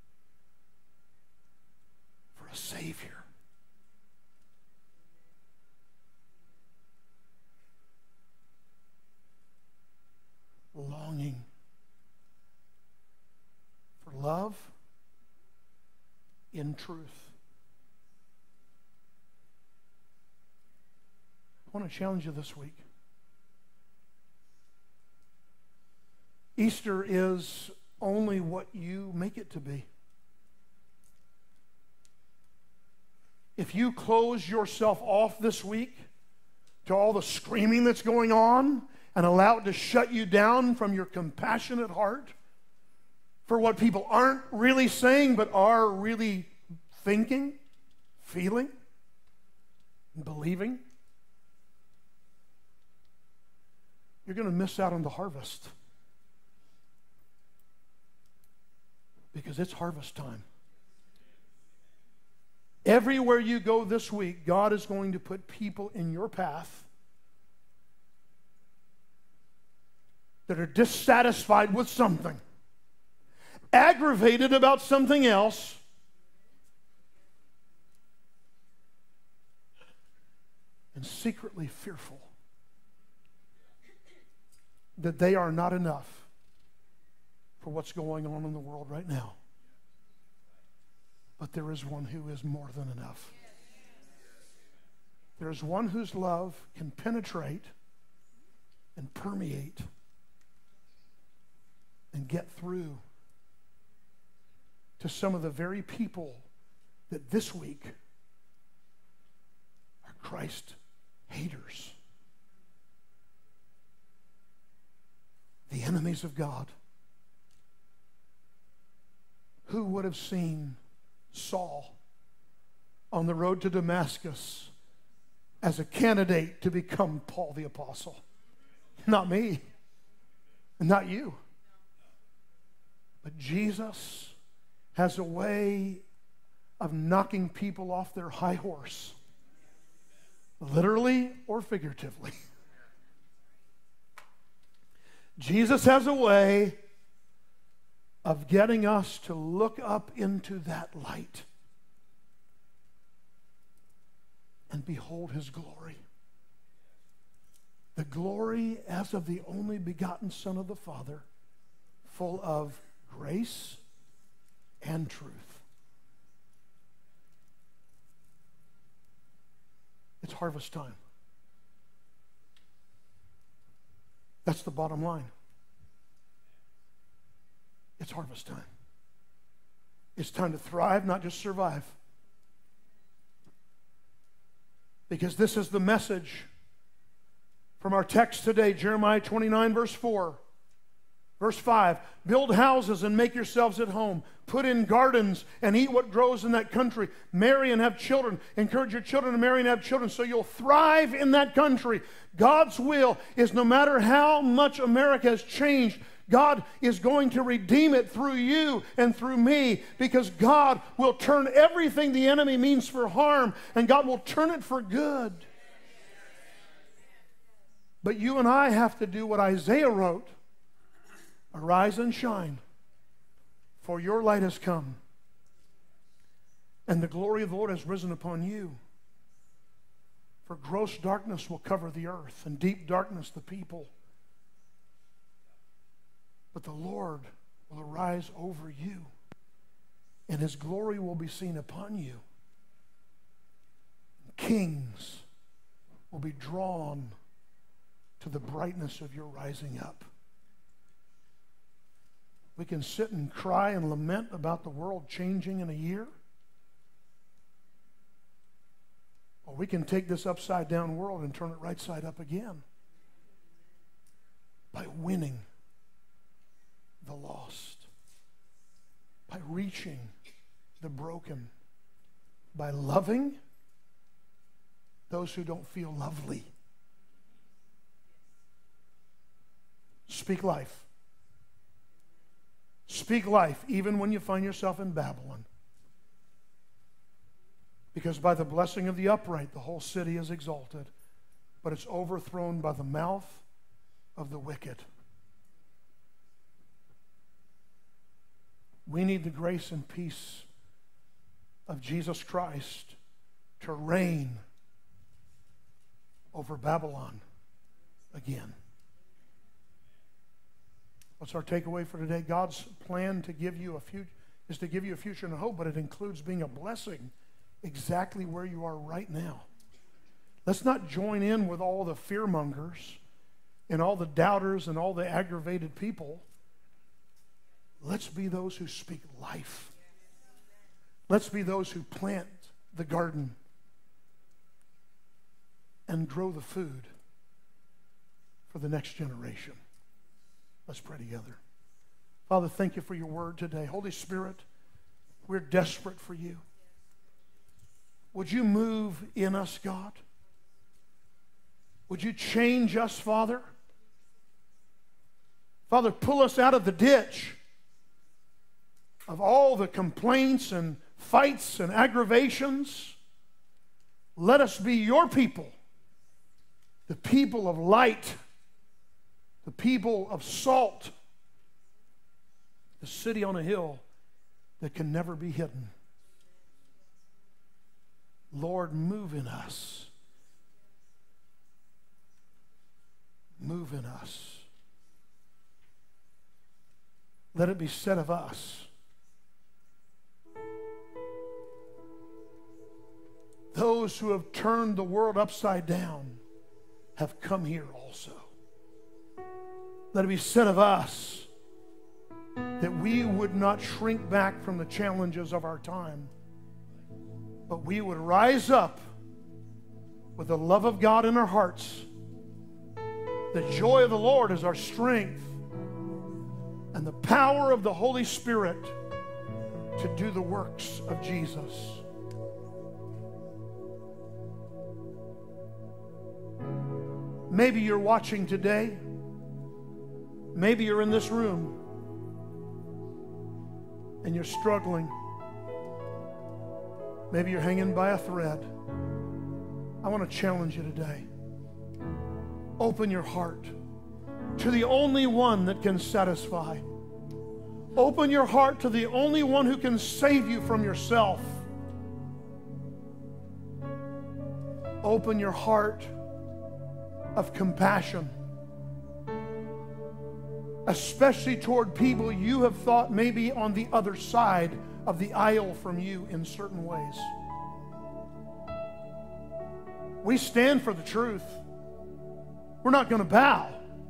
for a Savior. Longing for love in truth. I want to challenge you this week. Easter is only what you make it to be. If you close yourself off this week to all the screaming that's going on and allow it to shut you down from your compassionate heart for what people aren't really saying but are really thinking, feeling, and believing, you're going to miss out on the harvest. Because it's harvest time. Everywhere you go this week, God is going to put people in your path that are dissatisfied with something, aggravated about something else, and secretly fearful that they are not enough for what's going on in the world right now. But there is one who is more than enough. There is one whose love can penetrate and permeate and get through to some of the very people that this week are Christ haters, the enemies of God. Who would have seen Saul on the road to Damascus as a candidate to become Paul the Apostle. Not me, not you. But Jesus has a way of knocking people off their high horse, literally or figuratively. Jesus has a way of getting us to look up into that light and behold his glory. The glory as of the only begotten Son of the Father, full of grace and truth. It's harvest time. That's the bottom line. It's harvest time. It's time to thrive, not just survive. Because this is the message from our text today, Jeremiah twenty-nine, verse four. Verse five, build houses and make yourselves at home. Put in gardens and eat what grows in that country. Marry and have children. Encourage your children to marry and have children so you'll thrive in that country. God's will is no matter how much America has changed, God is going to redeem it through you and through me, because God will turn everything the enemy means for harm, and God will turn it for good. But you and I have to do what Isaiah wrote. Arise and shine, for your light has come, and the glory of the Lord has risen upon you. For gross darkness will cover the earth, and deep darkness the people. But the Lord will arise over you, and his glory will be seen upon you. Kings will be drawn to the brightness of your rising up. We can sit and cry and lament about the world changing in a year. Or we can take this upside down world and turn it right side up again by winning the lost, by reaching the broken, by loving those who don't feel lovely. Speak life. Speak life even when you find yourself in Babylon. Because by the blessing of the upright, the whole city is exalted, but it's overthrown by the mouth of the wicked. We need the grace and peace of Jesus Christ to reign over Babylon again. What's our takeaway for today? God's plan to give you a future is to give you a future and a hope, but it includes being a blessing exactly where you are right now. Let's not join in with all the fearmongers and all the doubters and all the aggravated people. Let's be those who speak life. Let's be those who plant the garden and grow the food for the next generation. Let's pray together. Father, thank you for your word today. Holy Spirit, we're desperate for you. Would you move in us, God? Would you change us, Father? Father, pull us out of the ditch of all the complaints and fights and aggravations. Let us be your people, the people of light, the people of salt, the city on a hill that can never be hidden. Lord, move in us. Move in us. Let it be said of us, those who have turned the world upside down have come here also. Let it be said of us that we would not shrink back from the challenges of our time, but we would rise up with the love of God in our hearts. The joy of the Lord is our strength, and the power of the Holy Spirit to do the works of Jesus. Maybe you're watching today. Maybe you're in this room and you're struggling. Maybe you're hanging by a thread. I want to challenge you today. Open your heart to the only one that can satisfy. Open your heart to the only one who can save you from yourself. Open your heart of compassion, especially toward people you have thought may be on the other side of the aisle from you in certain ways. We stand for the truth. We're not going to bow.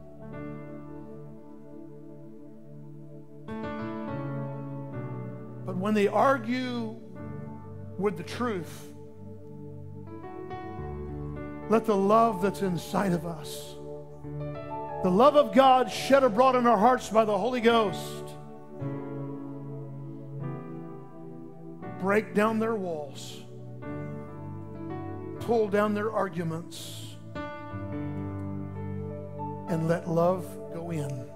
But when they argue with the truth, let the love that's inside of us, the love of God shed abroad in our hearts by the Holy Ghost, break down their walls, pull down their arguments, and let love go in.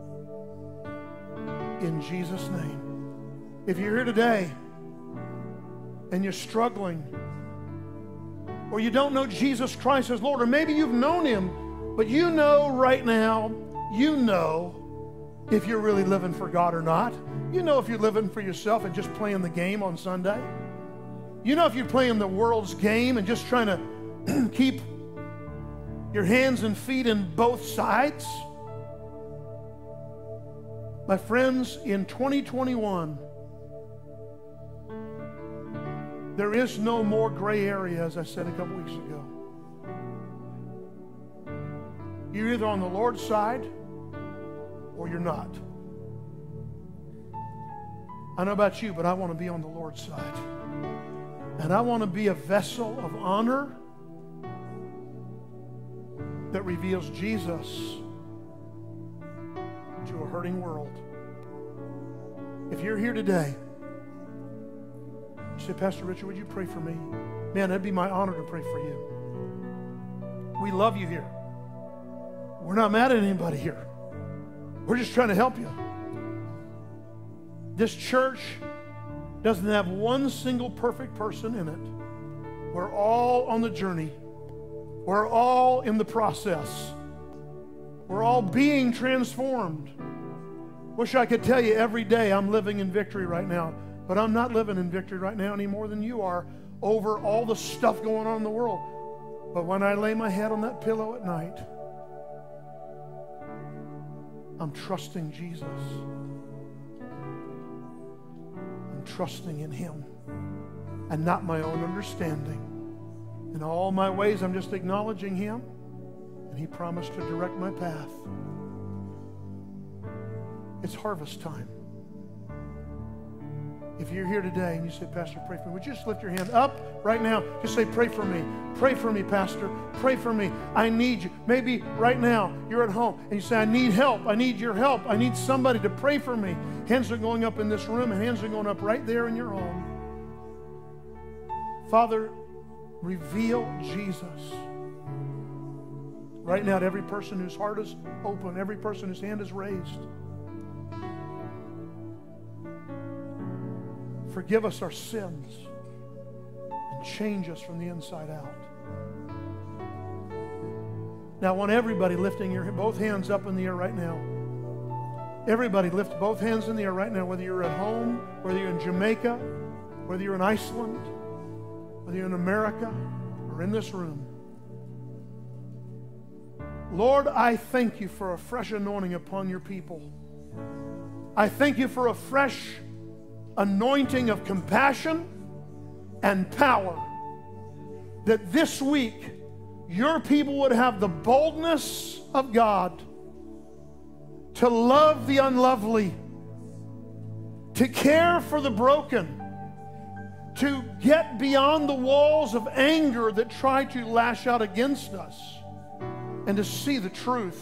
In Jesus' name. If you're here today and you're struggling, or you don't know Jesus Christ as Lord, or maybe you've known Him, but you know right now, you know if you're really living for God or not. You know if you're living for yourself and just playing the game on Sunday. You know if you're playing the world's game and just trying to keep your hands and feet in both sides. My friends, in twenty twenty-one, there is no more gray area, as I said a couple weeks ago. You're either on the Lord's side or you're not. I know about you, but I want to be on the Lord's side. And I want to be a vessel of honor that reveals Jesus to a hurting world. If you're here today, you say, Pastor Richard, would you pray for me? Man, it'd be my honor to pray for you. We love you here. We're not mad at anybody here. We're just trying to help you. This church doesn't have one single perfect person in it. We're all on the journey. We're all in the process. We're all being transformed. Wish I could tell you every day I'm living in victory right now, but I'm not living in victory right now any more than you are over all the stuff going on in the world. But when I lay my head on that pillow at night, I'm trusting Jesus. I'm trusting in Him and not my own understanding. In all my ways, I'm just acknowledging Him, and He promised to direct my path. It's harvest time. If you're here today and you say, Pastor, pray for me, would you just lift your hand up right now? Just say, pray for me. Pray for me, Pastor. Pray for me. I need you. Maybe right now you're at home and you say, I need help. I need your help. I need somebody to pray for me. Hands are going up in this room and hands are going up right there in your home. Father, reveal Jesus right now to every person whose heart is open, every person whose hand is raised. Forgive us our sins and change us from the inside out. Now I want everybody lifting your both hands up in the air right now. Everybody lift both hands in the air right now, whether you're at home, whether you're in Jamaica, whether you're in Iceland, whether you're in America or in this room. Lord, I thank you for a fresh anointing upon your people. I thank you for a fresh anointing of compassion and power, that this week your people would have the boldness of God to love the unlovely, to care for the broken, to get beyond the walls of anger that try to lash out against us, and to see the truth.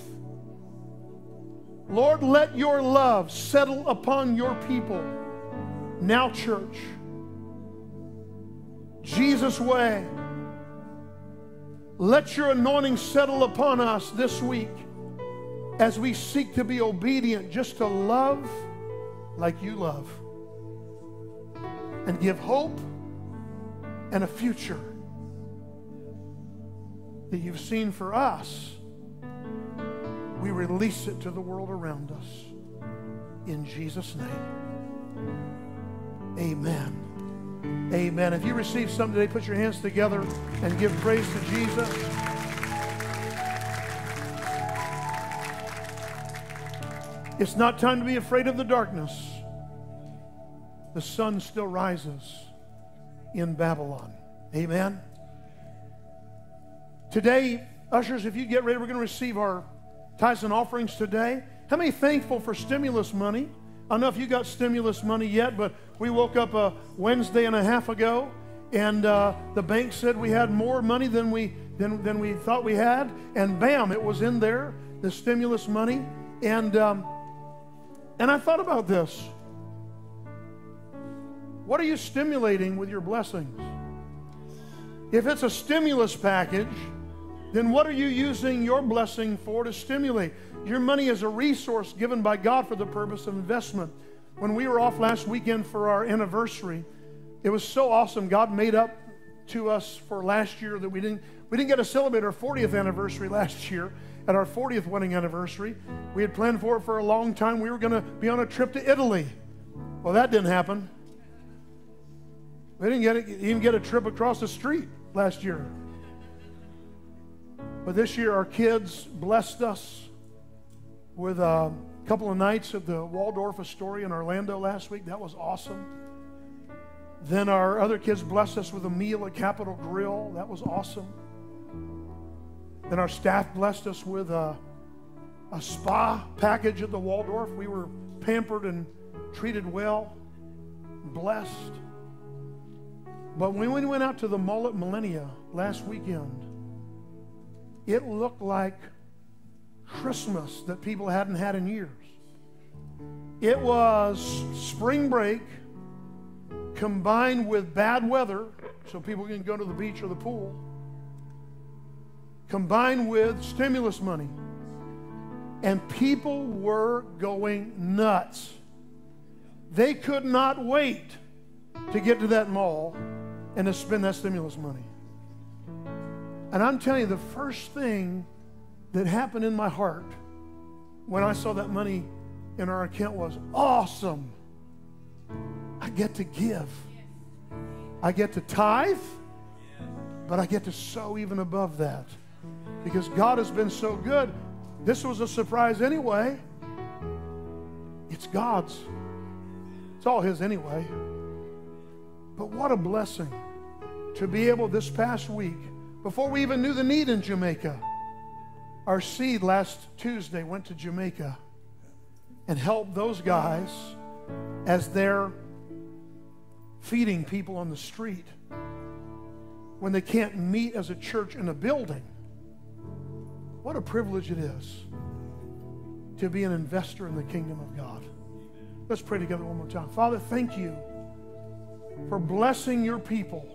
Lord, let your love settle upon your people. Now, church, Jesus' way, Let your anointing settle upon us this week as we seek to be obedient, just to love like you love, and give hope and a future that you've seen for us. We release it to the world around us. In Jesus' name, amen. Amen. If you received something today, put your hands together and give praise to Jesus. It's not time to be afraid of the darkness. The sun still rises in Babylon. Amen. Today, ushers, if you get ready, we're going to receive our tithes and offerings today. How many thankful for stimulus money? I don't know if you got stimulus money yet, but we woke up a Wednesday and a half ago, and uh, the bank said we had more money than we than, than we thought we had, and bam, it was in there, the stimulus money. And um, and I thought about this. What are you stimulating with your blessings? If it's a stimulus package, then what are you using your blessing for to stimulate? Your money is a resource given by God for the purpose of investment. When we were off last weekend for our anniversary, it was so awesome. God made up to us for last year that we didn't we didn't get to celebrate our fortieth anniversary last year. At our fortieth wedding anniversary, we had planned for it for a long time. We were going to be on a trip to Italy. Well, that didn't happen. We didn't get it, even get a trip across the street last year. But this year, our kids blessed us with a couple of nights at the Waldorf Astoria in Orlando last week. That was awesome. Then our other kids blessed us with a meal at Capitol Grill. That was awesome. Then our staff blessed us with a, a spa package at the Waldorf. We were pampered and treated well, blessed. But when we went out to the Mall at Millennia last weekend, it looked like Christmas that people hadn't had in years. It was spring break combined with bad weather, so people can go to the beach or the pool, combined with stimulus money. And people were going nuts. They could not wait to get to that mall and to spend that stimulus money. And I'm telling you, the first thing that happened in my heart when I saw that money in our account was, awesome. I get to give. I get to tithe, but I get to sow even above that. Because God has been so good. This was a surprise anyway. It's God's. It's all His anyway. But what a blessing to be able this past week, before we even knew the need in Jamaica, our seed last Tuesday went to Jamaica and helped those guys as they're feeding people on the street when they can't meet as a church in a building. What a privilege it is to be an investor in the kingdom of God. Let's pray together one more time. Father, thank you for blessing your people,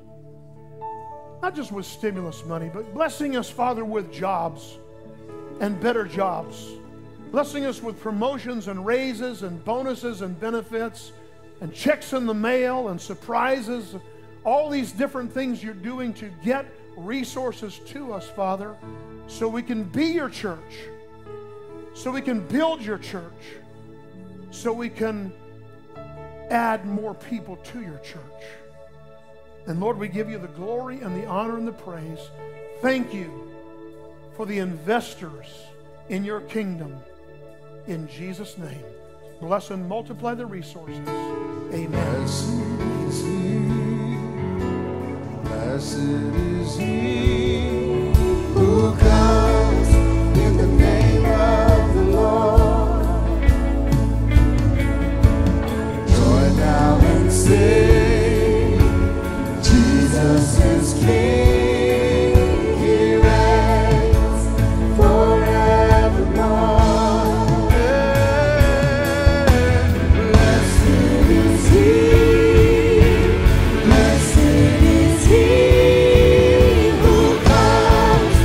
not just with stimulus money, but blessing us, Father, with jobs and better jobs. Blessing us with promotions and raises and bonuses and benefits and checks in the mail and surprises. All these different things you're doing to get resources to us, Father, so we can be your church, so we can build your church, so we can add more people to your church. And Lord, we give you the glory and the honor and the praise. Thank you for the investors in your kingdom. In Jesus' name, bless and multiply the resources. Amen. Blessed is he, blessed is he who comes in the name of the Lord. Join now and sing, Jesus is King. Blessed is he who comes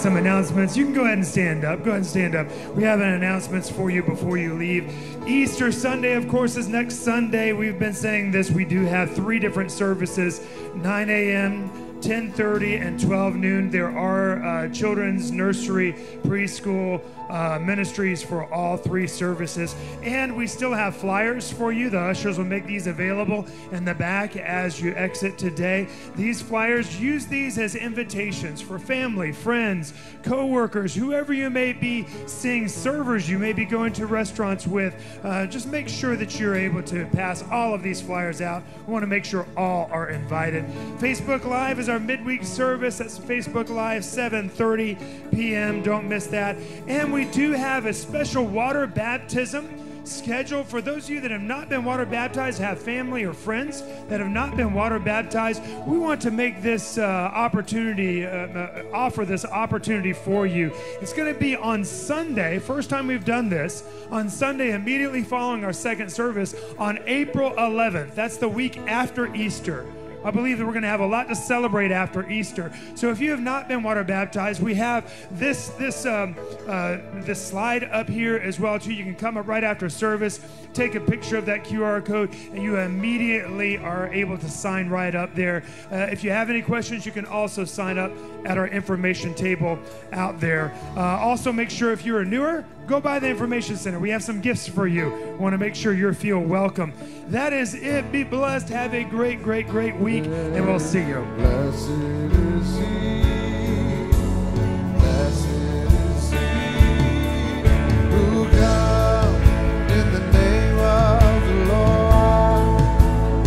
some announcements. You can go ahead and stand up. Go ahead and stand up. We have an announcements for you before you leave. Easter Sunday, of course, is next Sunday. We've been saying this. We do have three different services, nine a.m., ten thirty, and twelve noon. There are uh, children's nursery, preschool uh, ministries for all three services. And we still have flyers for you. The ushers will make these available in the back as you exit today. These flyers, use these as invitations for family, friends, co-workers, whoever you may be seeing, servers you may be going to restaurants with. Uh, just make sure that you're able to pass all of these flyers out. We want to make sure all are invited. Facebook Live is our midweek service. That's Facebook Live, seven thirty p.m. Don't miss that. And we do have a special water baptism scheduled for those of you that have not been water baptized, have family or friends that have not been water baptized. We want to make this uh, opportunity, uh, uh, offer this opportunity for you. It's going to be on Sunday, first time we've done this, on Sunday immediately following our second service on April eleventh. That's the week after Easter. I believe that we're going to have a lot to celebrate after Easter. So if you have not been water baptized, we have this this um, uh, this slide up here as well too. You can come up right after service, take a picture of that Q R code, and you immediately are able to sign right up there. Uh, if you have any questions, you can also sign up at our information table out there. Uh, also, make sure if you're newer, go by the information center. We have some gifts for you. We want to make sure you feel welcome. That is it. Be blessed. Have a great, great, great week, and we'll see you. Blessed is he, blessed is he, who comes in the name of the Lord.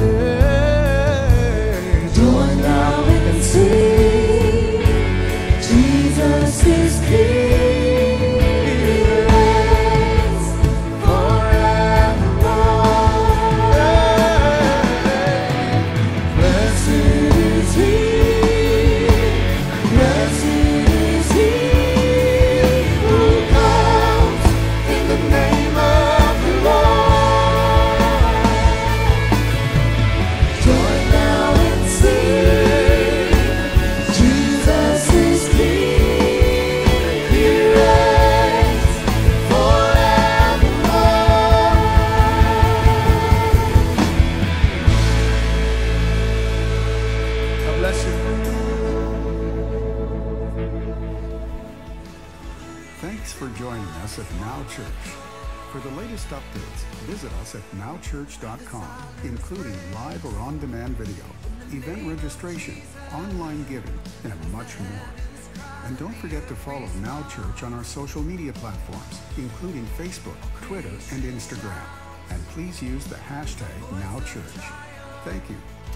Yeah. Join now and sing, Jesus is King. Visit us at now church dot com, including live or on-demand video, event registration, online giving, and much more. And don't forget to follow Now Church on our social media platforms, including Facebook, Twitter, and Instagram. And please use the hashtag NowChurch. Thank you.